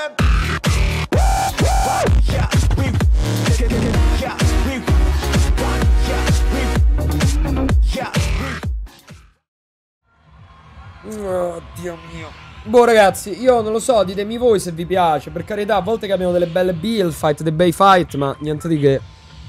Oh, Dio mio. Boh ragazzi, io non lo so, ditemi voi se vi piace. Per carità, a volte abbiamo delle belle build fight, dei bei fight, ma niente di che.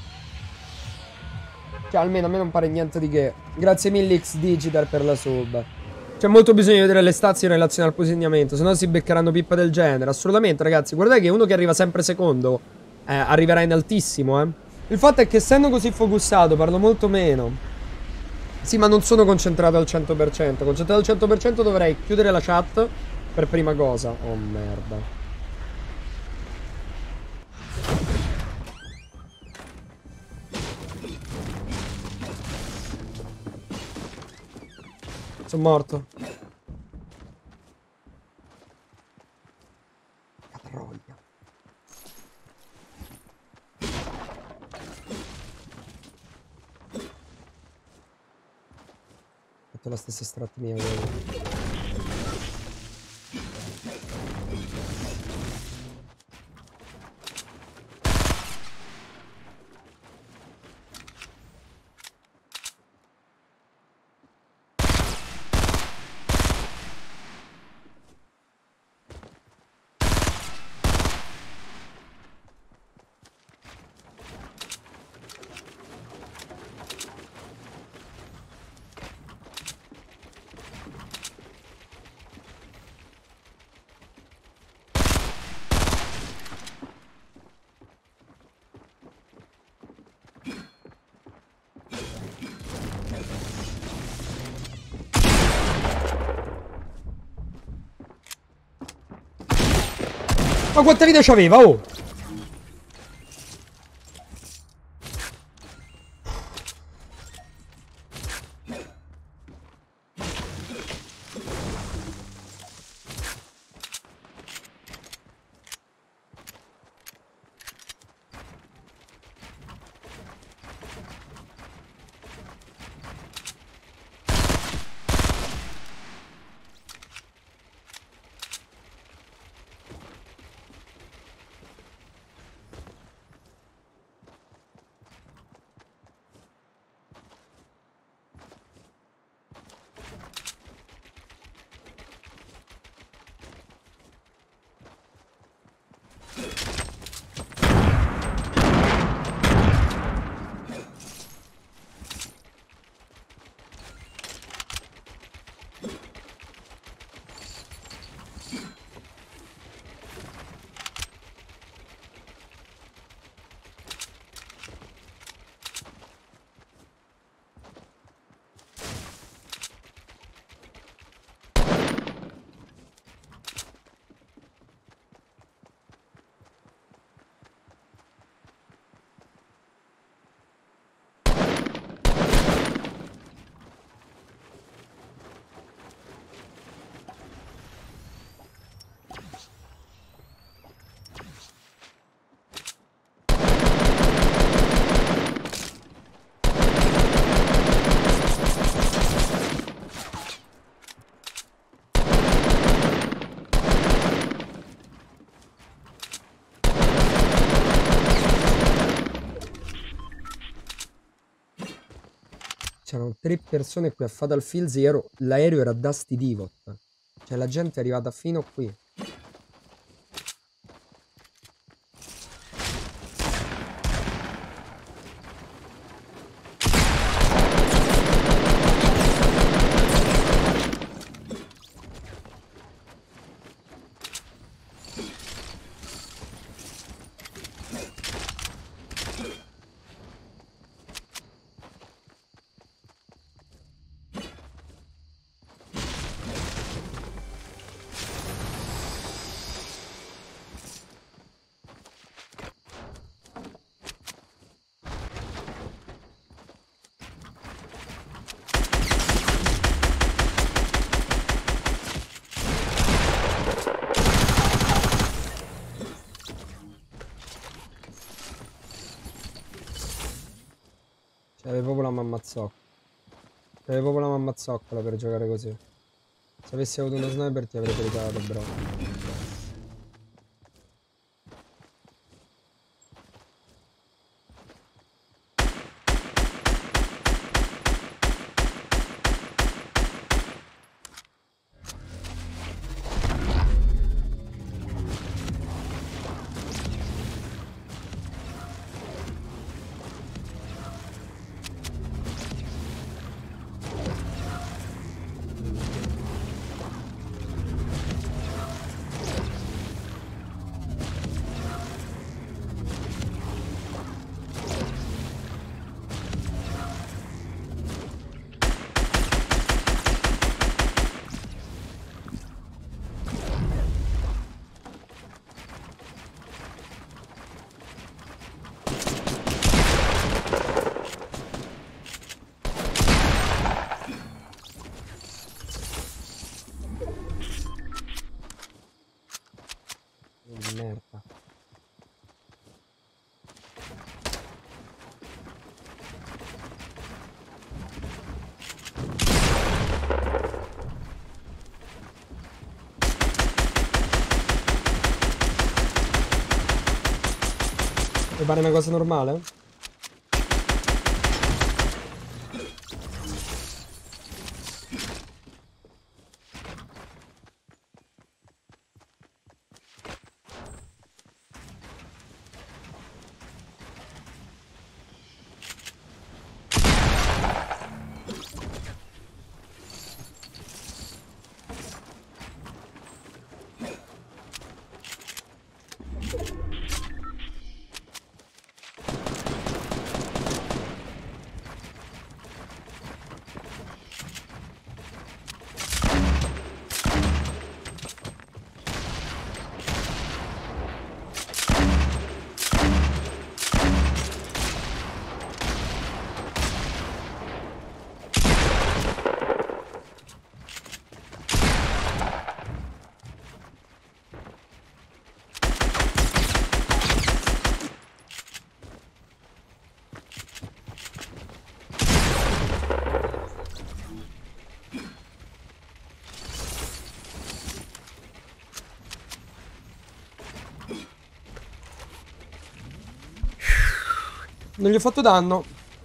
Cioè, almeno a me non pare niente di che. Grazie mille X Digital per la sub. C'è molto bisogno di vedere le stazze in relazione al posizionamento, se no si beccheranno pippe del genere. Assolutamente, ragazzi. Guardate che uno che arriva sempre secondo arriverà in altissimo, eh. Il fatto è che essendo così focussato parlo molto meno. Sì, ma non sono concentrato al 100%. Concentrato al 100% dovrei chiudere la chat per prima cosa. Oh, merda. Sono morto. Catroglia. Ho fatto la stessa strat mia. Ma quante vite c'aveva, oh! C'erano 3 persone qui a Fatal Fields, l'aereo era Dusty Divot. Cioè la gente è arrivata fino qui. Avevo proprio la mamma zoccola. Avevo proprio la mamma zoccola per giocare così. Se avessi avuto uno sniper ti avrei peritato, bro. Merda. Mi pare una cosa normale? Non gli ho fatto danno.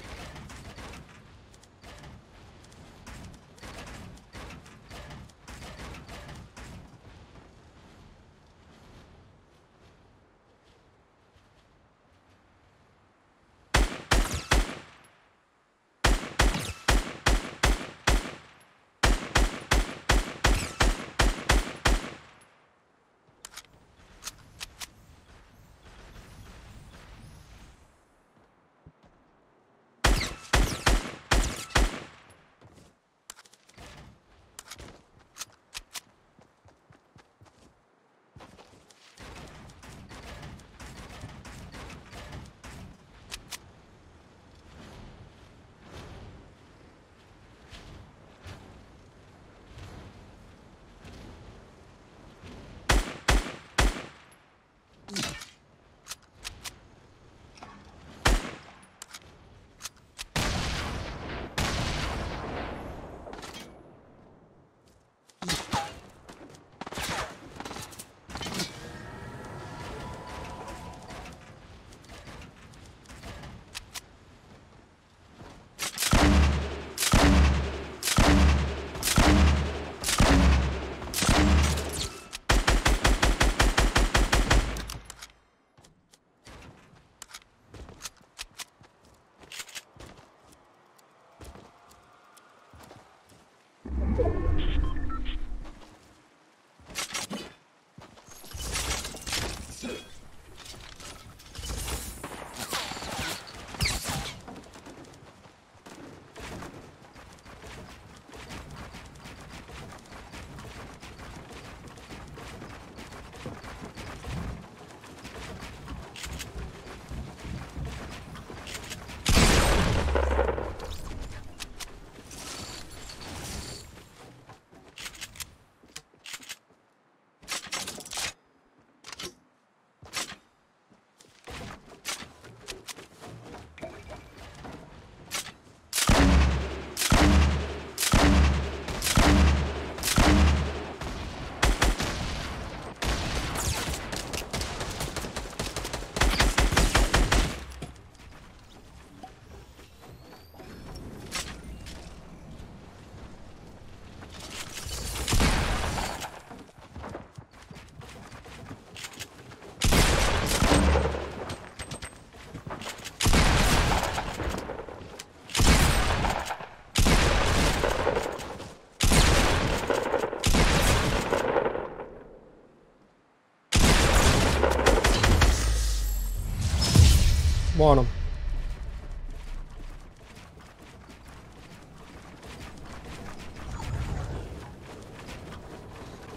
Buono.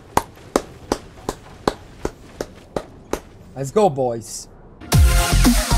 Let's go, boys.